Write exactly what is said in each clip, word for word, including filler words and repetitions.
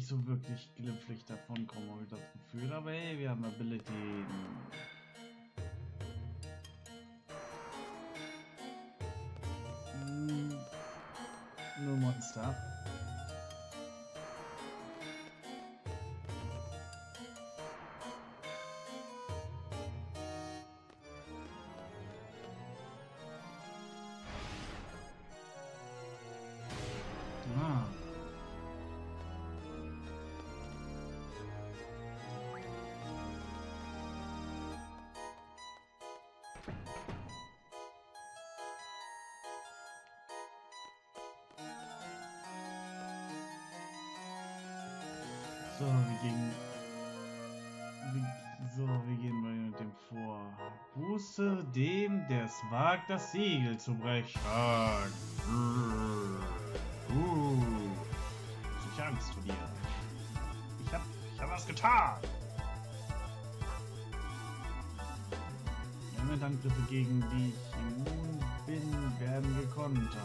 nicht so wirklich glimpflich davon kommen, habe ich das Gefühl. Aber hey, wir haben Ability. Hm, nur Monster. Ah. So, wir gehen. Wir, so, wir gehen mal mit dem vor. Buße dem, der es wagt, das Siegel zu brechen. Uh, ich hab Angst vor dir. Ich hab, ich hab was getan. Angriffe, gegen die ich immun bin, werden gekontert.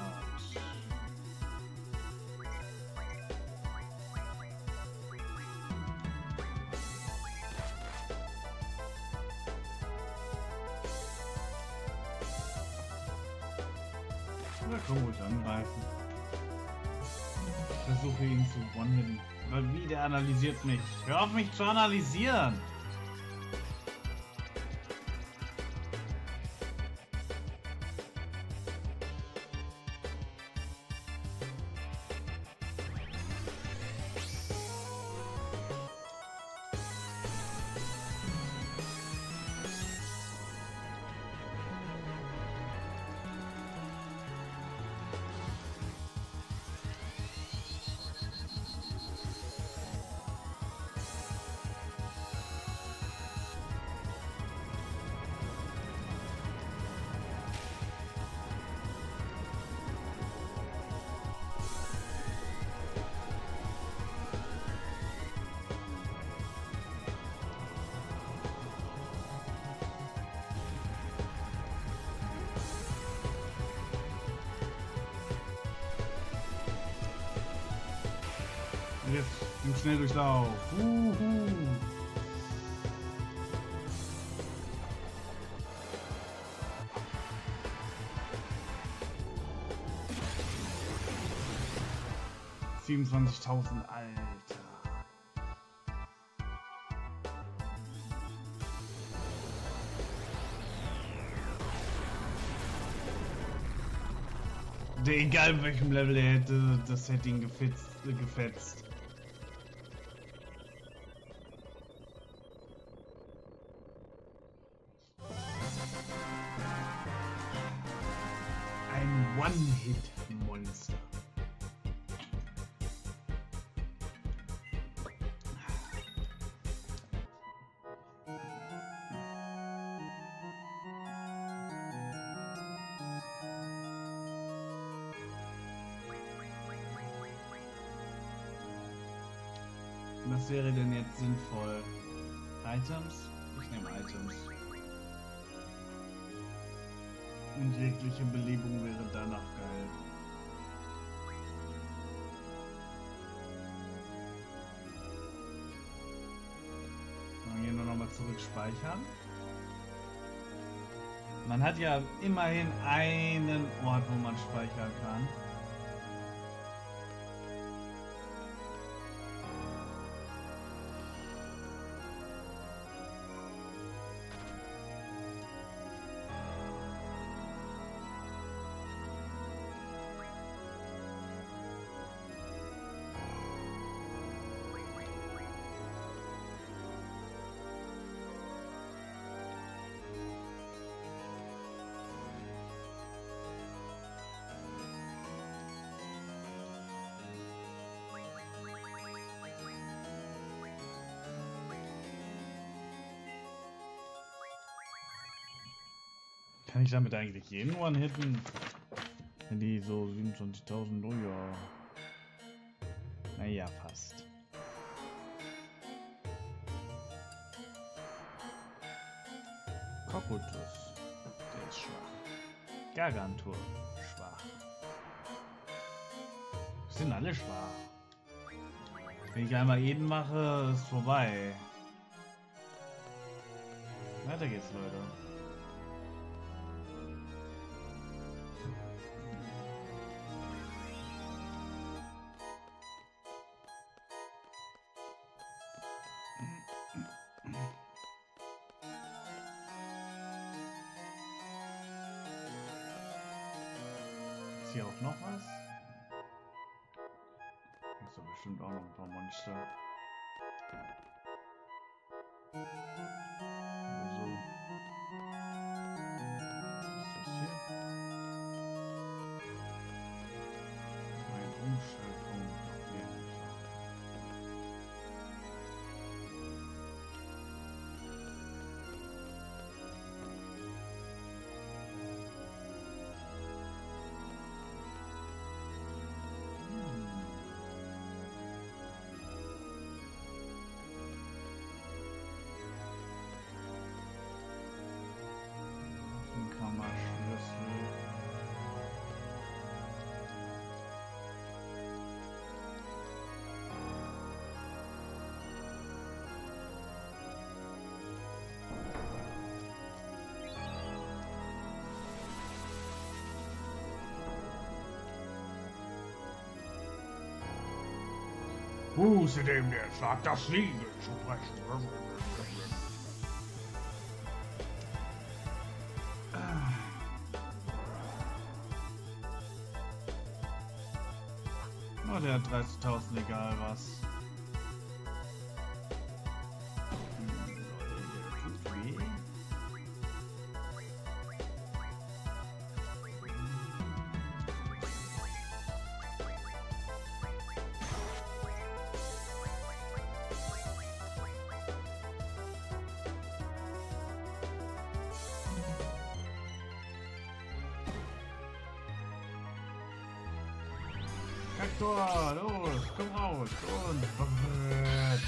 Oder komm ruhig angreifen. Ich versuche ihn zu one-hitten. Weil wie, der analysiert mich. Hör auf mich zu analysieren! Jetzt im Schnelldurchlauf. Uhu. siebenundzwanzigtausend, Alter. Der, egal in welchem Level er hätte, das hätte ihn gefetzt. gefetzt. Ein One-Hit-Monster. Was wäre denn jetzt sinnvoll? Items? Ich nehme Items. Und jegliche Belebung wäre danach geil. Dann gehen wir nochmal zurück speichern. Man hat ja immerhin einen Ort, wo man speichern kann. Kann ich damit eigentlich jeden One-Hitten? Wenn die so siebenundzwanzigtausend, oh ja. Naja, fast. Cocytus, der ist schwach. Gargantur, schwach. Sind alle schwach. Wenn ich einmal Eden mache, ist vorbei. Weiter geht's, Leute. Ist hier auch noch was? Ist doch bestimmt auch noch ein paar Monster. Also. Was ist das hier? Ein Umstellpunkt. Okay. Kammerschlüssel. Buße dem, der es wagt, das Siegel zu brechen. Oh, der hat dreißigtausend, egal was. Hm, Leute, der tut weh. Hector, los, komm raus und verwirrt.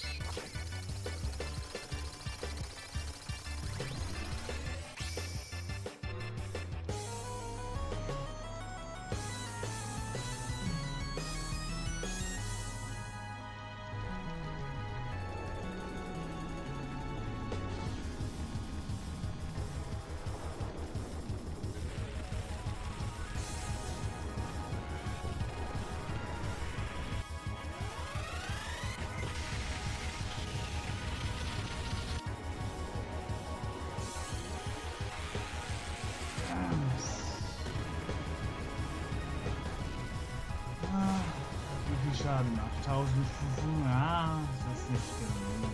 Schaden, achttausend, ja, das ist nicht genug.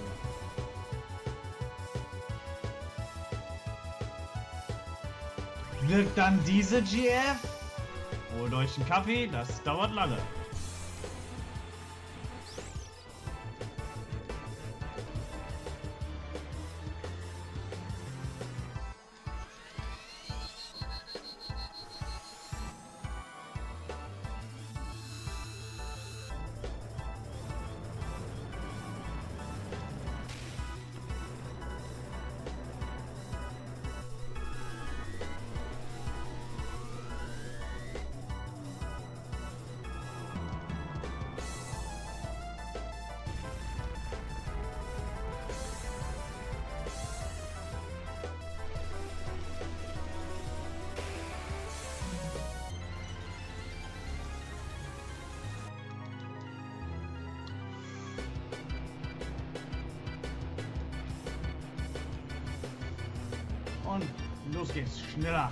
Wirkt dann diese G F? Holt euch einen Kaffee, das dauert lange. Und los geht's, schneller.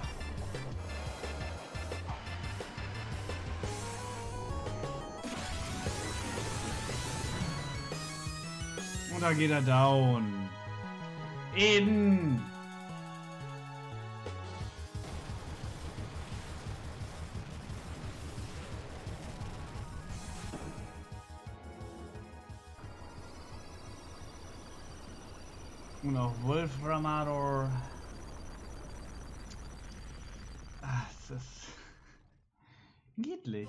Und da geht er down. Eden. Und auch Wolframador. Ah, das ist niedlich.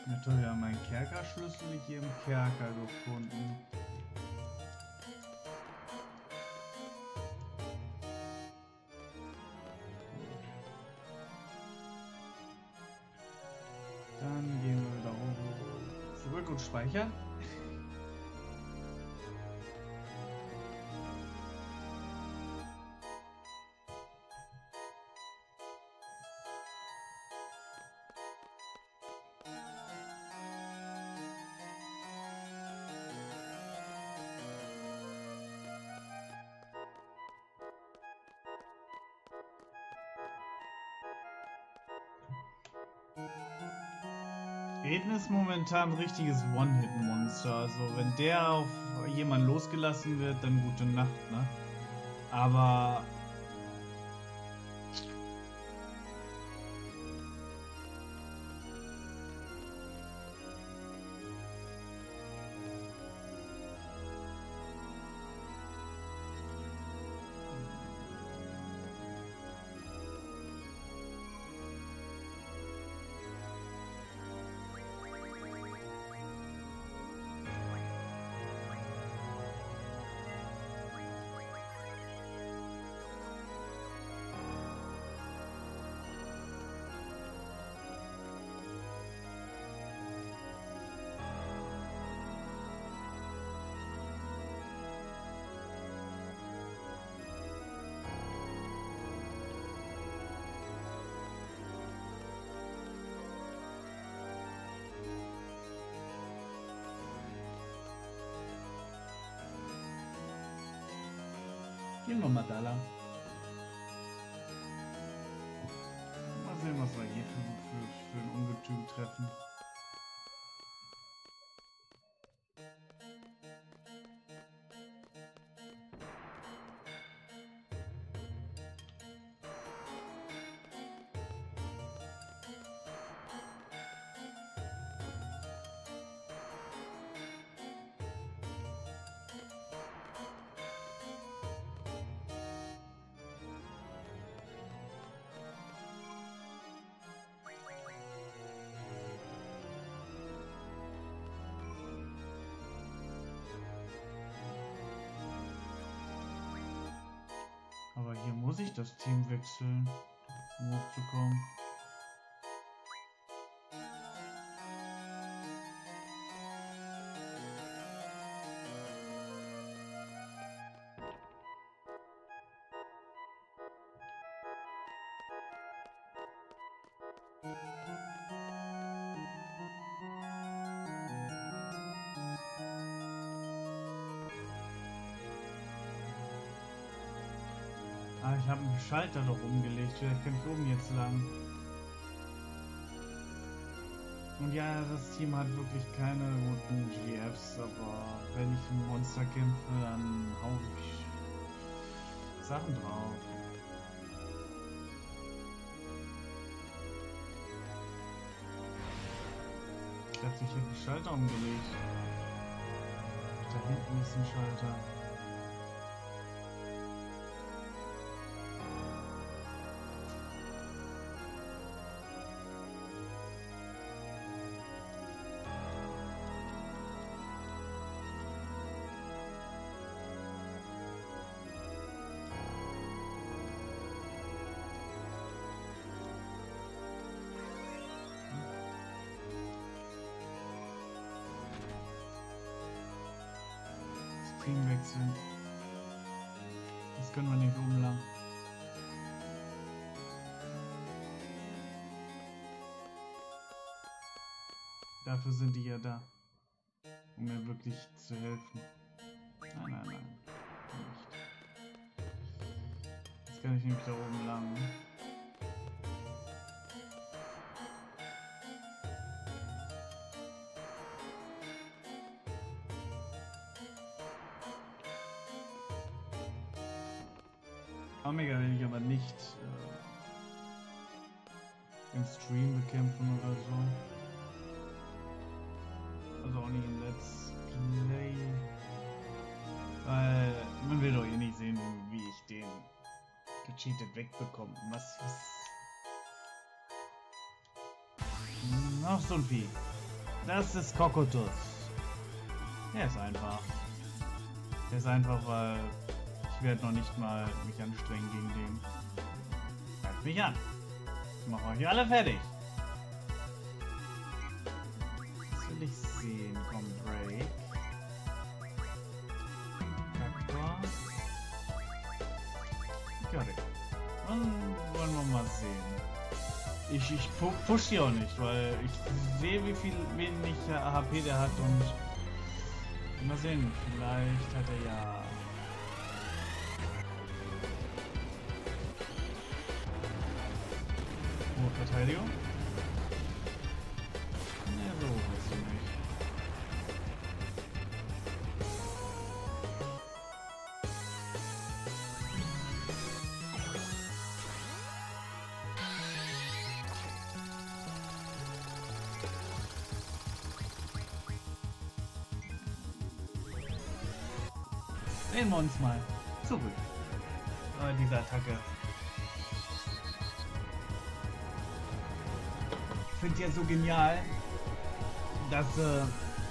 Ja toll, wir haben einen Kerkerschlüssel hier im Kerker gefunden. Dann gehen wir wieder hoch, zurück und speichern. Eden ist momentan ein richtiges One-Hit-Monster. Also wenn der auf jemanden losgelassen wird, dann gute Nacht, ne? Aber gehen wir mal da lang. Mal sehen, was wir hier für, für, für ein Ungetüm treffen. Aber hier muss ich das Team wechseln, um hochzukommen. Ah, ich habe einen Schalter doch umgelegt. Vielleicht kann ich oben jetzt lang. Und ja, das Team hat wirklich keine guten G Fs, aber wenn ich ein Monster kämpfe, dann hau ich Sachen drauf. Ich dachte, ich hätte einen Schalter umgelegt. Da hinten ist ein Schalter. Wechseln. Das können wir nicht oben lang. Dafür sind die ja da, um mir wirklich zu helfen. Nein, nein, nein. Nicht. Jetzt kann ich nämlich da oben lang. Omega will ich aber nicht äh, im Stream bekämpfen oder so. Also auch nicht im Let's Play. Weil man will doch eh nicht sehen, wie ich den gecheatet wegbekomme. Was ist... Ach, so ein Vieh. Das ist Cocotus. Der ist einfach. Der ist einfach, weil ich werde noch nicht mal mich anstrengen gegen den. Greift mich an. Ich mache euch alle fertig. Was will ich sehen? Komm, Break. Kaktor. Got it. Dann wollen wir mal sehen. Ich, ich pu push die auch nicht, weil ich sehe, wie viel wenig H P der hat und mal sehen, vielleicht hat er ja. Hohe Verteidigung. Ne, so ist sie nicht. Sehen wir uns mal zurück. Oh, diese Attacke. Ich finde ja so genial, dass äh,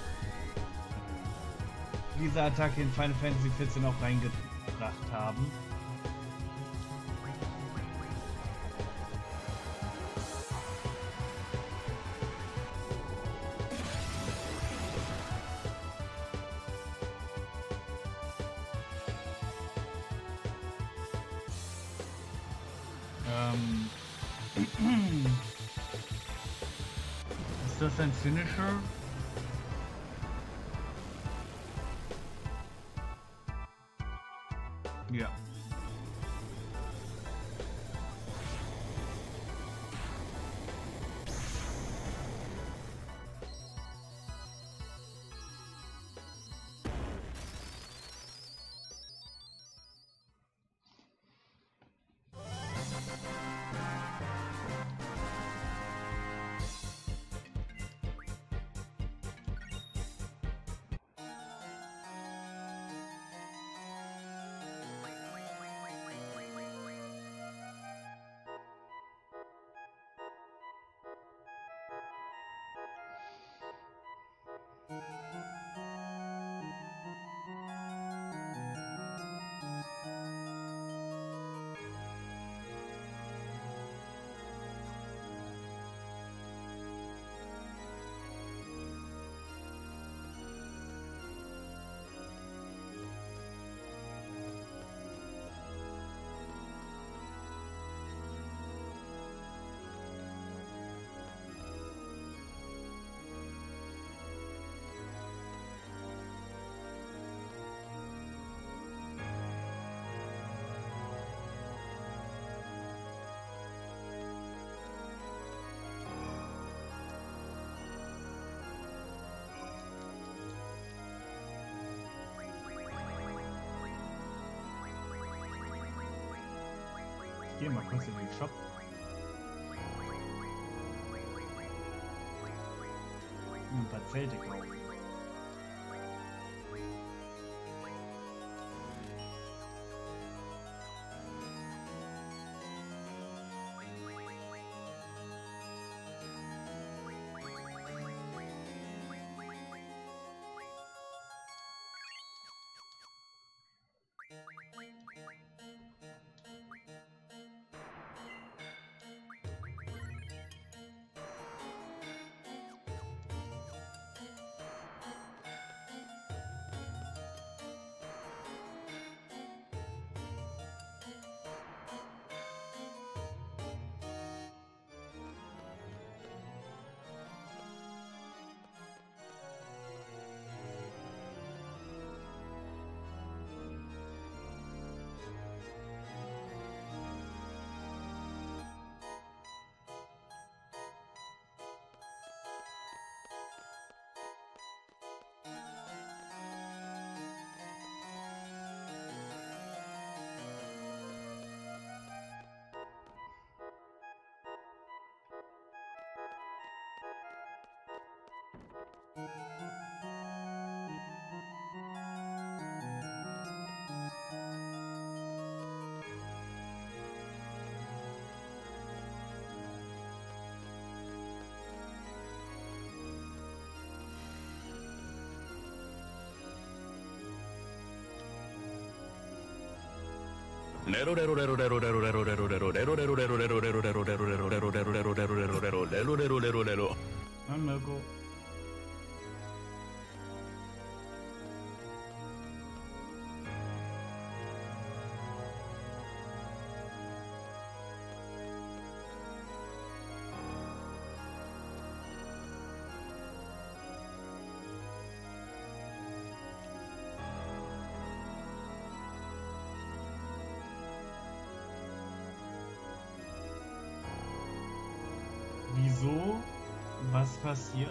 diese Attacke in Final Fantasy vierzehn auch reingebracht haben. Ähm. Ist das ein Finisher? Ja. Ich gehe mal kurz in den Shop. Ein paar Zelte kaufen. Hi Mirko. Wieso? Was passiert?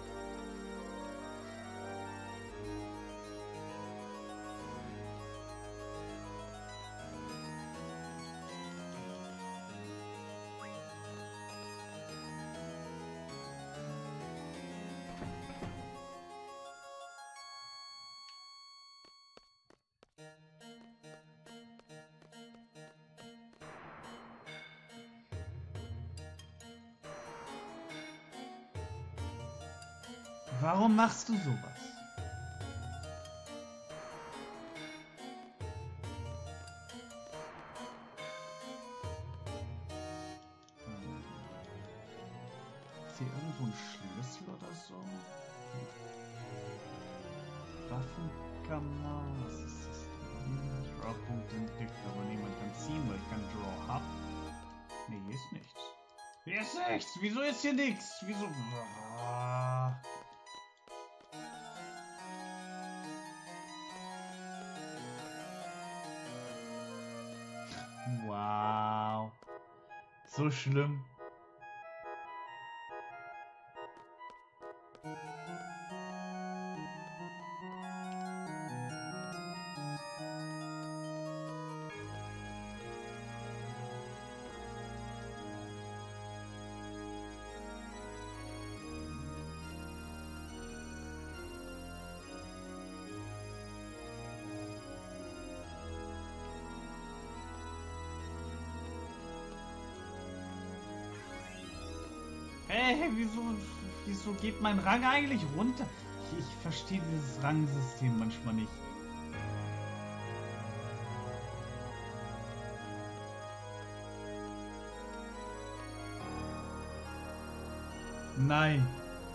Warum machst du sowas? Ist hier irgendwo ein Schlüssel oder so? Waffenkammer, was ist das denn? Draw-Punkt entdeckt, aber niemand kann ziehen, weil ich kein Draw hab. Nee, hier ist nichts. Hier ist nichts! Wieso ist hier nichts? Wieso? Ah. Wow. So schlimm. Hey, wieso, wieso geht mein Rang eigentlich runter? Ich, ich verstehe dieses Rangsystem manchmal nicht. Nein.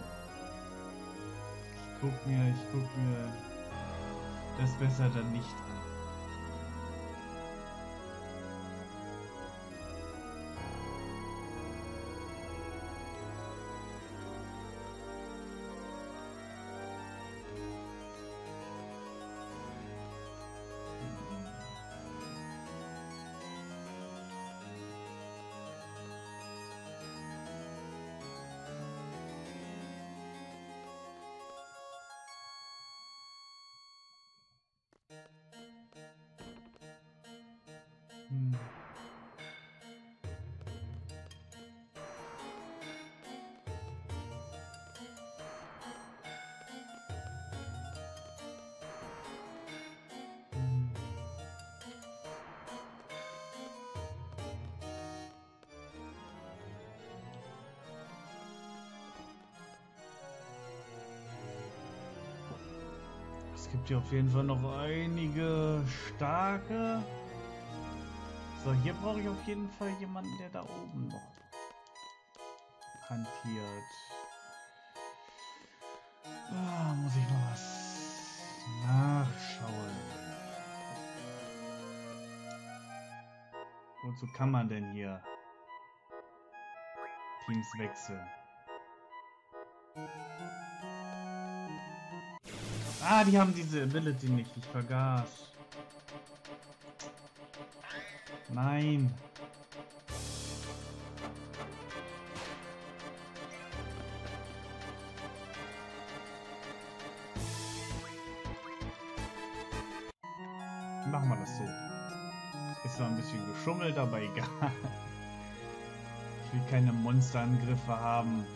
Ich guck mir, ich guck mir das besser dann nicht an. Hm. Es gibt hier auf jeden Fall noch einige starke. So, hier brauche ich auf jeden Fall jemanden, der da oben noch hantiert. Ah, muss ich mal was nachschauen. Wozu kann man denn hier Teams wechseln? Ah, die haben diese Ability nicht, ich vergaß. Nein. Machen wir das so. Ist zwar ein bisschen geschummelt, aber egal. Ich will keine Monsterangriffe haben.